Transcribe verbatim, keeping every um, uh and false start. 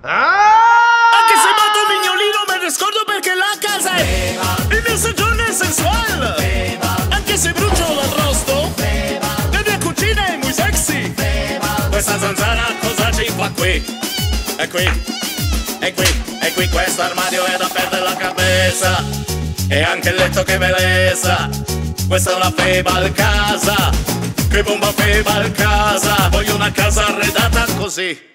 Anche se vado mignolino me ne scordo perché la casa è il mio soggiorno è sensuale. Anche se brucio l'arrosto, la mia cucina è muy sexy. Questa zanzara cosa ci fa qui? È qui, è qui, è qui. Questo armadio è da perdere la cabeza. E anche il letto che bellezza. Questa è una febal casa. Che bomba febal casa. Voglio una casa arredata così.